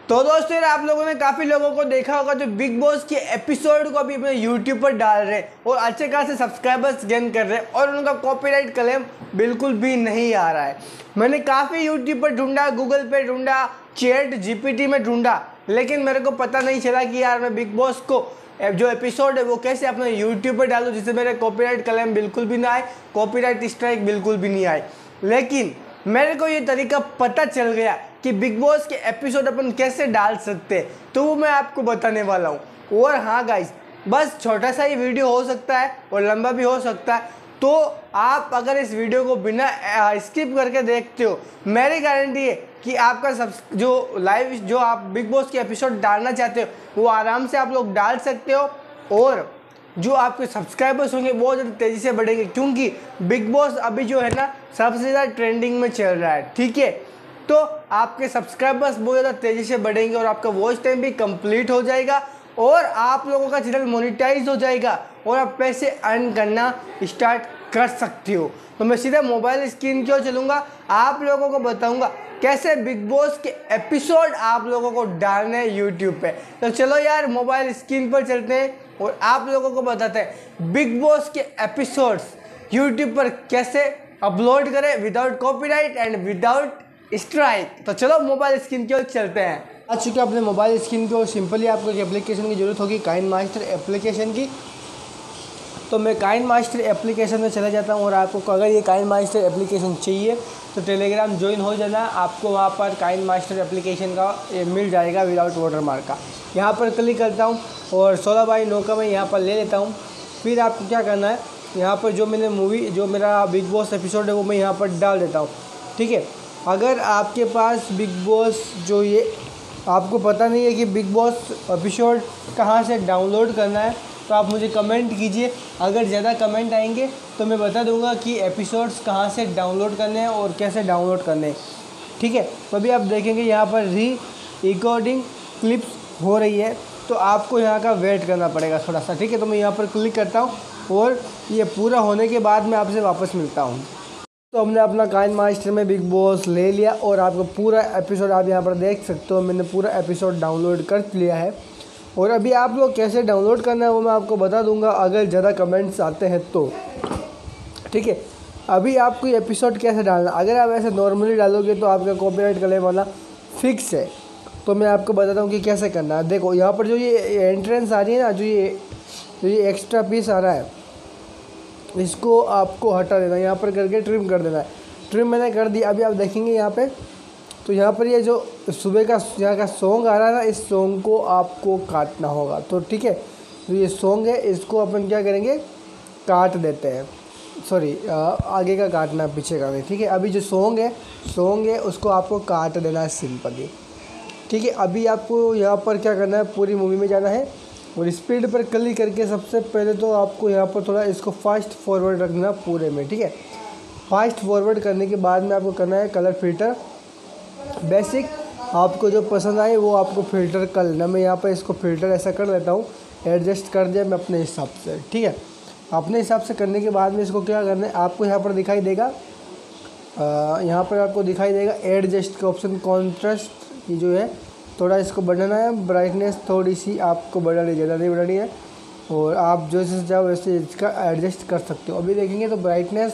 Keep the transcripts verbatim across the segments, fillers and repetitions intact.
तो दोस्तों आप लोगों ने काफ़ी लोगों को देखा होगा जो बिग बॉस के एपिसोड को अभी अपने यूट्यूब पर डाल रहे हैं और अच्छे खासे सब्सक्राइबर्स गेन कर रहे हैं और उनका कॉपीराइट क्लेम बिल्कुल भी नहीं आ रहा है। मैंने काफ़ी यूट्यूब पर ढूंढा, गूगल पे ढूंढा, चैट जीपीटी में ढूंढा, लेकिन मेरे को पता नहीं चला कि यार मैं बिग बॉस को जो एपिसोड है वो कैसे अपने यूट्यूब पर डालूँ जिससे मेरे कॉपीराइट क्लेम बिल्कुल भी ना आए, कॉपीराइट स्ट्राइक बिल्कुल भी नहीं आए। लेकिन मेरे को ये तरीका पता चल गया कि बिग बॉस के एपिसोड अपन कैसे डाल सकते हैं, तो वो मैं आपको बताने वाला हूँ। और हाँ गाइस, बस छोटा सा ही वीडियो हो सकता है और लंबा भी हो सकता है, तो आप अगर इस वीडियो को बिना स्किप करके देखते हो, मेरी गारंटी है कि आपका सब जो लाइव जो आप बिग बॉस के एपिसोड डालना चाहते हो वो आराम से आप लोग डाल सकते हो और जो आपके सब्सक्राइबर्स होंगे बहुत ज़्यादा तेज़ी से बढ़ेंगे, क्योंकि बिग बॉस अभी जो है ना सबसे ज़्यादा ट्रेंडिंग में चल रहा है। ठीक है, तो आपके सब्सक्राइबर्स बहुत ज़्यादा तेज़ी से बढ़ेंगे और आपका वॉच टाइम भी कंप्लीट हो जाएगा और आप लोगों का चैनल मोनेटाइज हो जाएगा और आप पैसे अर्न करना स्टार्ट कर सकते हो। तो मैं सीधा मोबाइल स्क्रीन की ओर चलूँगा, आप लोगों को बताऊँगा कैसे बिग बॉस के एपिसोड आप लोगों को डालने हैं यूट्यूब पे। तो चलो यार मोबाइल स्क्रीन पर चलते हैं और आप लोगों को बताते हैं बिग बॉस के एपिसोड्स यूट्यूब पर कैसे अपलोड करें without copyright and without strike. तो चलो मोबाइल स्क्रीन की ओर चलते हैं। आ चुके अपने मोबाइल स्क्रीन की ओर, सिंपली आपको एक एप्लीकेशन की ज़रूरत होगी, काइन मास्टर एप्लीकेशन की। तो मैं काइन मास्टर एप्लीकेशन में चला जाता हूँ और आपको अगर ये काइन मास्टर एप्लीकेशन चाहिए तो टेलीग्राम ज्वाइन हो जाना, आपको वहाँ पर काइन मास्टर एप्लीकेशन का मिल जाएगा विदाउट वाटरमार्क का। यहाँ पर क्लिक करता हूँ और सोलह बाई नौ का मैं यहाँ पर ले लेता हूँ। फिर आपको क्या करना है, यहाँ पर जो मैंने मूवी जो मेरा बिग बॉस एपिसोड है वो मैं यहाँ पर डाल देता हूँ। ठीक है, अगर आपके पास बिग बॉस जो ये आपको पता नहीं है कि बिग बॉस एपिसोड कहाँ से डाउनलोड करना है तो आप मुझे कमेंट कीजिए। अगर ज़्यादा कमेंट आएंगे तो मैं बता दूंगा कि एपिसोड्स कहाँ से डाउनलोड करने हैं और कैसे डाउनलोड करने हैं। ठीक है, तो अभी आप देखेंगे यहाँ पर री रिकॉर्डिंग क्लिप्स हो रही है, तो आपको यहाँ का वेट करना पड़ेगा थोड़ा सा। ठीक है, तो मैं यहाँ पर क्लिक करता हूँ और ये पूरा होने के बाद मैं आपसे वापस मिलता हूँ। तो हमने अपना काइन मास्टर में बिग बॉस ले लिया और आपको पूरा एपिसोड आप यहाँ पर देख सकते हो, मैंने पूरा एपिसोड डाउनलोड कर लिया है। और अभी आप लोग कैसे डाउनलोड करना है वो मैं आपको बता दूंगा अगर ज़्यादा कमेंट्स आते हैं तो। ठीक है, अभी आपको एपिसोड कैसे डालना, अगर आप ऐसे नॉर्मली डालोगे तो आपका कॉपीराइट क्लेम आना फिक्स है। तो मैं आपको बताता हूँ कि कैसे करना है। देखो यहाँ पर जो ये एंट्रेंस आ रही है ना, जो ये जो ये एक्स्ट्रा पीस आ रहा है, इसको आपको हटा देना, यहाँ पर करके ट्रिम कर देना है। ट्रिम मैंने कर दिया। अभी आप देखेंगे यहाँ पे, तो यहाँ पर ये जो सुबह का यहाँ का सॉन्ग आ रहा है ना, इस सॉन्ग को आपको काटना होगा। तो ठीक है, तो ये सॉन्ग है, इसको अपन क्या करेंगे, काट देते हैं। सॉरी, आगे का काटना, पीछे का नहीं। ठीक है, अभी जो सॉन्ग है सॉन्ग है उसको आपको काट देना है सिंपली। ठीक है, अभी आपको यहाँ पर क्या करना है, पूरी मूवी में जाना है और स्पीड पर क्लिक करके सबसे पहले तो आपको यहाँ पर थोड़ा इसको फास्ट फॉरवर्ड रखना पूरे में। ठीक है, फास्ट फॉरवर्ड करने के बाद में आपको करना है कलर फिल्टर बेसिक, आपको जो पसंद आए वो आपको फ़िल्टर कर लेना। मैं यहाँ पर इसको फ़िल्टर ऐसा कर लेता हूँ, एडजस्ट कर दिया मैं अपने हिसाब से। ठीक है, अपने हिसाब से करने के बाद में इसको क्या करना है, आपको यहाँ पर दिखाई देगा यहाँ पर आपको दिखाई देगा एडजस्ट का ऑप्शन, कॉन्ट्रास्ट ये जो है थोड़ा इसको बढ़ाना है, ब्राइटनेस थोड़ी सी आपको बढ़ानी, ज़्यादा नहीं बढ़ानी है, और आप जो जैसे चाहो वैसे इसका एडजस्ट कर सकते हो। अभी देखेंगे तो ब्राइटनेस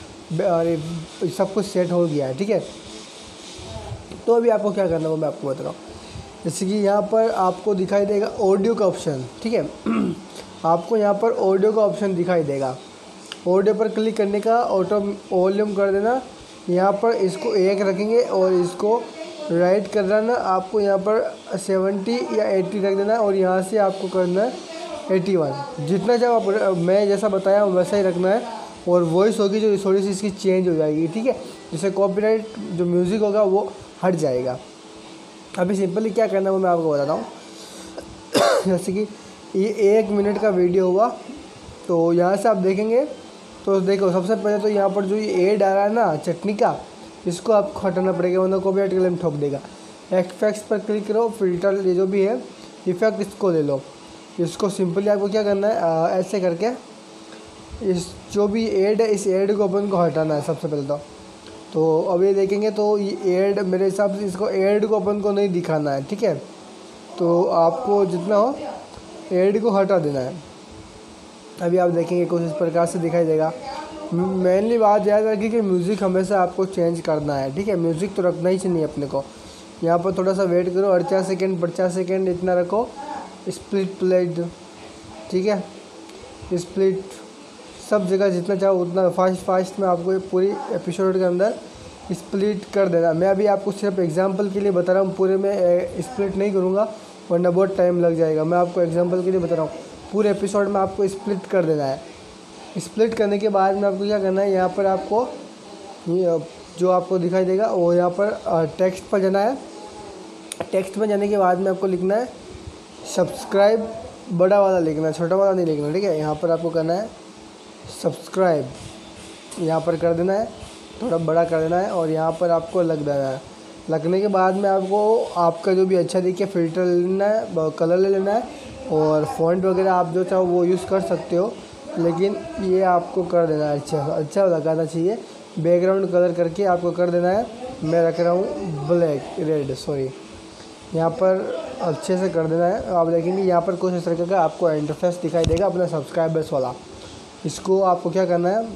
सब कुछ सेट हो गया है। ठीक है, तो अभी आपको क्या करना है वो मैं आपको बता रहा हूँ। जैसे कि यहाँ पर आपको दिखाई देगा ऑडियो का ऑप्शन। ठीक है, आपको यहाँ पर ऑडियो का ऑप्शन दिखाई देगा, ऑडियो पर क्लिक करने का, ऑटो वॉल्यूम कर देना। यहाँ पर इसको एक रखेंगे और इसको राइट कर देना, आपको यहाँ पर सेवेंटी या एटी रख देना और यहाँ से आपको करना है एटी वन, जितना जब आप मैं जैसा बताया वैसा ही रखना है। और वॉइस होगी जो थोड़ी सी इसकी चेंज हो जाएगी। ठीक है, जैसे कॉपीराइट जो म्यूज़िक होगा वो हट जाएगा। अभी सिंपली क्या करना है वो मैं आपको बताता हूँ। जैसे कि ये एक मिनट का वीडियो हुआ, तो यहाँ से आप देखेंगे तो देखो सबसे पहले तो यहाँ पर जो ये एड आ रहा है ना चटनी का, इसको आपको हटाना पड़ेगा वरना कॉपीराइट क्लेम ठोक देगा। इफेक्ट्स पर क्लिक करो, फिल्टर ये जो भी है इफेक्ट इसको ले लो। इसको सिंपली आपको क्या करना है, आ, ऐसे करके इस जो भी एड है इस एड को अपन को हटाना है सबसे पहले तो। तो अब ये देखेंगे तो ये एड मेरे हिसाब से इसको एड को अपन को नहीं दिखाना है, ठीक है। तो आपको जितना हो एड को हटा देना है। अभी आप देखेंगे कुछ इस प्रकार से दिखाई देगा। मेनली बात याद रखिए कि म्यूज़िक हमेशा आपको चेंज करना है, ठीक है। म्यूज़िक तो रखना ही चाहिए अपने को। यहाँ पर थोड़ा सा वेट करो, अड़चास सेकेंड पचास सेकेंड इतना रखो। स्प्लिट प्लेट, ठीक है, स्प्लिट सब जगह जितना चाहो उतना फास्ट फास्ट में आपको पूरी एपिसोड के अंदर स्प्लिट कर देना। मैं अभी आपको सिर्फ एग्जांपल के लिए बता रहा हूँ, पूरे में स्प्लिट नहीं करूँगा वरना बहुत टाइम लग जाएगा। मैं आपको एग्जांपल के लिए बता रहा हूँ, पूरे एपिसोड में आपको स्प्लिट कर देना है। स्प्लिट करने के बाद में आपको क्या करना है, यहाँ पर आपको जो आपको दिखाई देगा वो यहाँ पर टेक्स्ट पर जाना है। टेक्स्ट पर जाने के बाद में आपको लिखना है सब्सक्राइब, बड़ा वाला लिखना है, छोटा वाला नहीं लिखना, ठीक है। यहाँ पर आपको करना है सब्सक्राइब, यहाँ पर कर देना है, थोड़ा बड़ा कर देना है और यहाँ पर आपको लग देना है। लगने के बाद में आपको आपका जो भी अच्छा दिखे फ़िल्टर लेना है, कलर ले लेना है और फ़ॉन्ट वगैरह आप जो चाहो वो यूज़ कर सकते हो, लेकिन ये आपको कर देना है अच्छा अच्छा लगाना चाहिए। बैकग्राउंड कलर करके आपको कर देना है। मैं रख रहा हूँ ब्लैक रेड सॉरी, यहाँ पर अच्छे से कर देना है। आप देखेंगे यहाँ पर कुछ इस तरीके का आपको इंटरफेस दिखाई देगा अपना सब्सक्राइबर्स वाला। इसको आपको क्या करना है,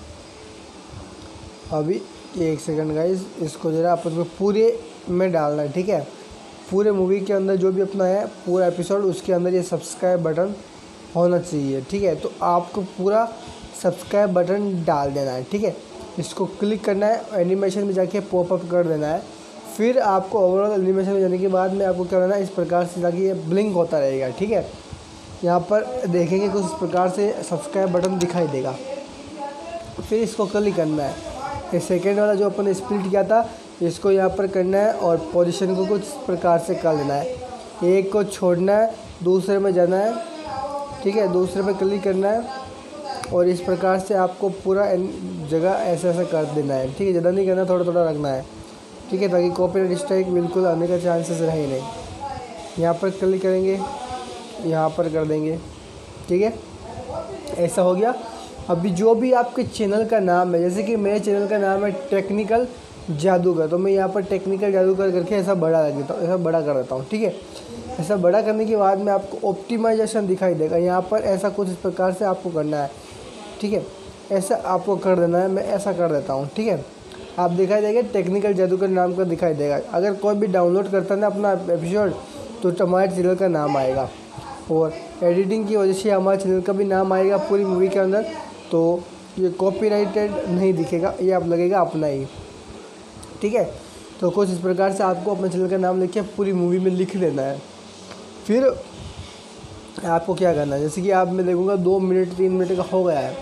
अभी एक सेकंड गाइस, इसको जरा अपन को पूरे में डालना है, ठीक है। पूरे मूवी के अंदर जो भी अपना है पूरा एपिसोड, उसके अंदर ये सब्सक्राइब बटन होना चाहिए, ठीक है। तो आपको पूरा सब्सक्राइब बटन डाल देना है, ठीक है। इसको क्लिक करना है, एनिमेशन में जाके पॉपअप कर देना है। फिर आपको ओवरऑल एनिमेशन में जाने के बाद में आपको क्या करना है, इस प्रकार से ताकि ये ब्लिंक होता रहेगा, ठीक है। यहाँ पर देखेंगे कुछ इस प्रकार से सब्सक्राइब बटन दिखाई देगा। फिर इसको क्लिक करना है। ये सेकेंड वाला जो अपन ने स्प्लिट किया था इसको यहाँ पर करना है और पोजीशन को कुछ इस प्रकार से कर लेना है। एक को छोड़ना है, दूसरे में जाना है, ठीक है, दूसरे पे क्लिक करना है और इस प्रकार से आपको पूरा जगह ऐसा ऐसा कर देना है, ठीक है। ज़्यादा नहीं करना, थोड़ा थोड़ा रखना है, ठीक है, ताकि कॉपीराइट स्ट्राइक बिल्कुल आने का चांसेस रहे नहीं। यहाँ पर क्लिक करेंगे, यहाँ पर कर देंगे, ठीक है, ऐसा हो गया। अभी जो भी आपके चैनल का नाम है, जैसे कि मेरे चैनल का नाम है टेक्निकल जादूगर, तो मैं यहाँ पर टेक्निकल जादूगर करके ऐसा बड़ा रख देता हूँ, ऐसा बड़ा कर देता हूँ, ठीक है। ऐसा बड़ा करने के बाद में आपको ऑप्टिमाइजेशन दिखाई देगा। यहाँ पर ऐसा कुछ इस प्रकार से आपको करना है, ठीक है, ऐसा आपको कर देना है। मैं ऐसा कर देता हूँ, ठीक है। आप दिखाई देगा टेक्निकल जादूगर नाम का दिखाई देगा। अगर कोई भी डाउनलोड करता है ना अपना एपिसोड तो हमारे चैनल का नाम आएगा और एडिटिंग की वजह से हमारे चैनल का भी नाम आएगा पूरी मूवी के अंदर। तो ये कॉपीराइटेड नहीं दिखेगा, ये आप लगेगा अपना ही, ठीक है। तो कुछ इस प्रकार से आपको अपने चैनल का नाम लिख के पूरी मूवी में लिख देना है। फिर आपको क्या करना है, जैसे कि आप मैं देखूँगा दो मिनट तीन मिनट का हो गया है,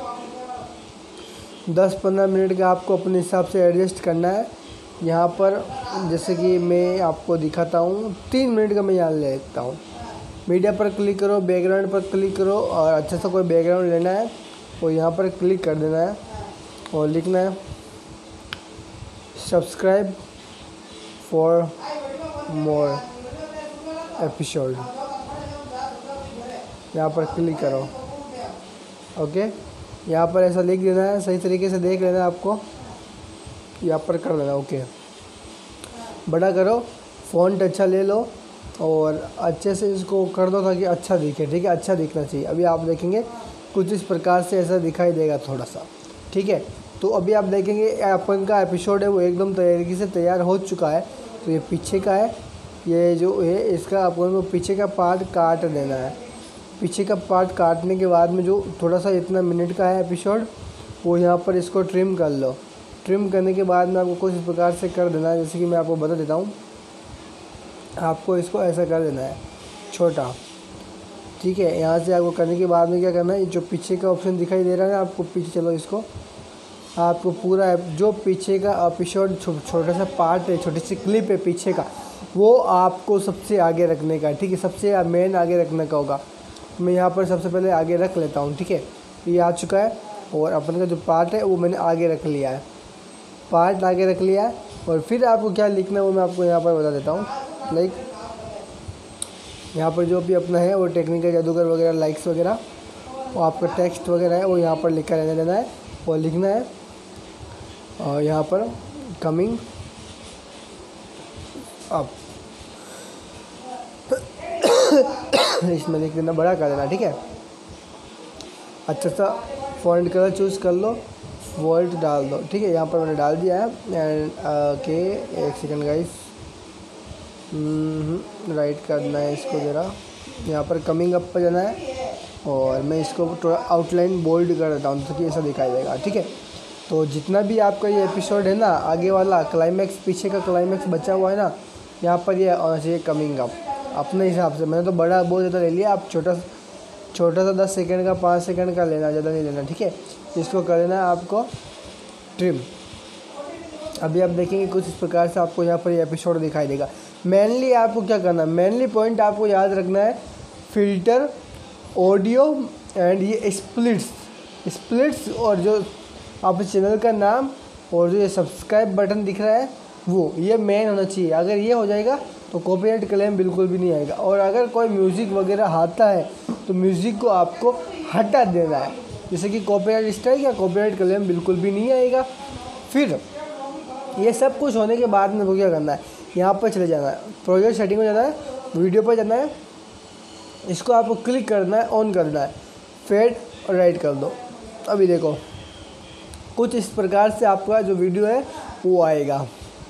दस पंद्रह मिनट का आपको अपने हिसाब से एडजस्ट करना है। यहाँ पर जैसे कि मैं आपको दिखाता हूँ, तीन मिनट का मैं यहाँ ले लेता हूँ। मीडिया पर क्लिक करो, बैकग्राउंड पर क्लिक करो और अच्छा सा कोई बैकग्राउंड लेना है और यहाँ पर क्लिक कर देना है और लिखना है सब्सक्राइब फॉर मोर एपिसोड। यहाँ पर क्लिक करो, ओके। यहाँ पर ऐसा लिख देना है, सही तरीके से देख लेना है आपको, यहाँ पर कर देना, ओके। बड़ा करो, फ़ॉन्ट अच्छा ले लो और अच्छे से इसको कर दो ताकि अच्छा दिखे, ठीक है, अच्छा दिखना चाहिए। अभी आप देखेंगे कुछ इस प्रकार से ऐसा दिखाई देगा थोड़ा सा, ठीक है। तो अभी आप देखेंगे अपन का एपिसोड है वो एकदम तरीके से तैयार हो चुका है। तो ये पीछे का है, ये जो है इसका अपन को पीछे का पार्ट काट देना है। पीछे का पार्ट काटने के बाद में जो थोड़ा सा इतना मिनट का है एपिसोड वो यहाँ पर इसको ट्रिम कर लो। ट्रिम करने के बाद में आपको कुछ इस प्रकार से कर देना है, जैसे कि मैं आपको बता देता हूँ। आपको इसको ऐसा कर देना है छोटा, ठीक है। यहाँ से आपको करने के बाद में क्या करना है, जो पीछे का ऑप्शन दिखाई दे रहा है ना आपको, पीछे चलो इसको, आपको पूरा जो पीछे का एपिसोड छोटा सा पार्ट है, छोटी सी क्लिप है पीछे का, वो आपको सबसे आगे रखने का है, ठीक है। सबसे मेन आगे रखने का होगा। मैं यहाँ पर सबसे पहले आगे रख लेता हूँ, ठीक है। ये आ चुका है और अपन का जो पार्ट है वो मैंने आगे रख लिया है, पार्ट आगे रख लिया है। और फिर आपको क्या लिखना है वो मैं आपको यहाँ पर बता देता हूँ। लाइक यहाँ पर जो भी अपना है वो टेक्निकल जादूगर वगैरह लाइक्स वगैरह वो आपका टेक्स्ट वगैरह है वो यहाँ पर लिखा रहने देना है और लिखना है और यहाँ पर कमिंग अब इसमें लिख देना, बड़ा कर देना, ठीक है। अच्छा सा फॉन्ट कलर चूज़ कर लो, वोल्ट डाल दो, ठीक है। यहाँ पर मैंने डाल दिया है एंड ओके, एक सेकंड गाइस, राइट करना है इसको ज़रा। यहाँ पर कमिंग अप पर जाना है और मैं इसको थोड़ा आउटलाइन बोल्ड कर देता हूँ ताकि ऐसा दिखाई देगा, ठीक है। तो जितना भी आपका ये एपिसोड है ना, आगे वाला क्लाइमैक्स, पीछे का क्लाइमैक्स बचा हुआ है ना, यहाँ पर ये आना चाहिए कमिंग अप अपने हिसाब से। मैंने तो बड़ा बहुत ज़्यादा ले लिया, आप छोटा छोटा सा दस सेकंड का, पाँच सेकंड का लेना, ज़्यादा नहीं लेना, ठीक है। इसको कर देना है आपको ट्रिम। अभी आप देखेंगे कुछ इस प्रकार से आपको यहाँ पर ये एपिसोड दिखाई देगा। मेनली आपको क्या करना है, मेनली पॉइंट आपको याद रखना है फ़िल्टर, ऑडियो एंड ये स्प्लिट्स स्प्लिट्स और जो आप चैनल का नाम और जो ये सब्सक्राइब बटन दिख रहा है वो, ये मेन होना चाहिए। अगर ये हो जाएगा तो कॉपीराइट क्लेम बिल्कुल भी नहीं आएगा। और अगर कोई म्यूज़िक वगैरह आता है तो म्यूज़िक को आपको हटा देना है, जैसे कि कॉपीराइट स्ट्राइक या कॉपीराइट क्लेम बिल्कुल भी नहीं आएगा। फिर ये सब कुछ होने के बाद में वो क्या करना है, यहाँ पर चले जाना है, प्रोजेक्ट सेटिंग में जाना है, वीडियो पर जाना है, इसको आपको क्लिक करना है, ऑन करना है, फेड और राइट कर दो। अभी देखो कुछ इस प्रकार से आपका जो वीडियो है वो आएगा,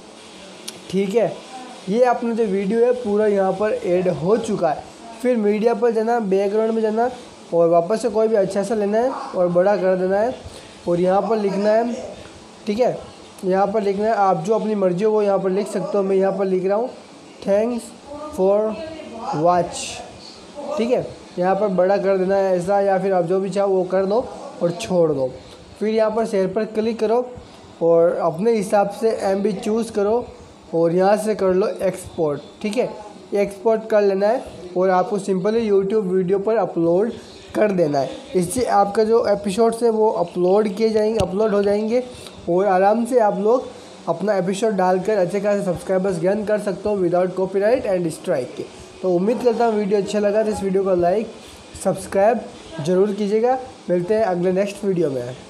ठीक है। ये अपना जो वीडियो है पूरा यहाँ पर ऐड हो चुका है। फिर मीडिया पर जाना, बैकग्राउंड में जाना और वापस से कोई भी अच्छा सा लेना है और बड़ा कर देना है और यहाँ पर लिखना है, ठीक है। यहाँ पर लिखना है, आप जो अपनी मर्जी हो वो यहाँ पर लिख सकते हो। मैं यहाँ पर लिख रहा हूँ थैंक्स फॉर वॉच, ठीक है। यहाँ पर बड़ा कर देना है ऐसा, या फिर आप जो भी चाहो वो कर दो और छोड़ दो। फिर यहाँ पर शेयर पर क्लिक करो और अपने हिसाब से एम बी चूज़ करो और यहाँ से कर लो एक्सपोर्ट, ठीक है। एक्सपोर्ट कर लेना है और आपको सिंपली यूट्यूब वीडियो पर अपलोड कर देना है। इससे आपका जो एपिसोड्स है वो अपलोड किए जाएंगे, अपलोड हो जाएंगे और आराम से आप लोग अपना एपिसोड डालकर अच्छे खासे सब्सक्राइबर्स गेन कर सकते हो विदाउट कॉपीराइट एंड स्ट्राइक के। तो उम्मीद करता हूँ वीडियो अच्छा लगा तो इस वीडियो को लाइक सब्सक्राइब ज़रूर कीजिएगा। मिलते हैं अगले नेक्स्ट वीडियो में।